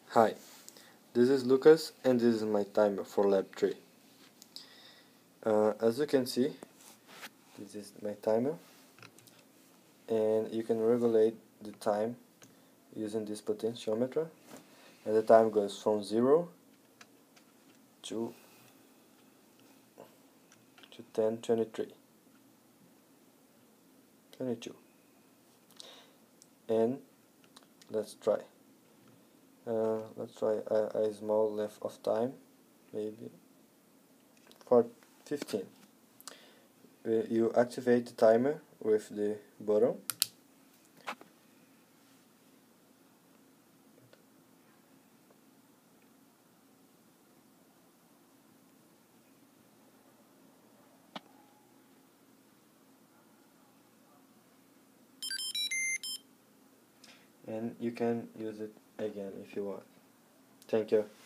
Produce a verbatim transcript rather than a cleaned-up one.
Hi, this is Lucas and this is my timer for lab three. Uh, as you can see, this is my timer and you can regulate the time using this potentiometer, and the time goes from zero to to ten twenty-three twenty-two. And let's try uh, let's try a, a small length of time, maybe for fifteen. Uh, you activate the timer with the button and you can use it again if you want. Thank you.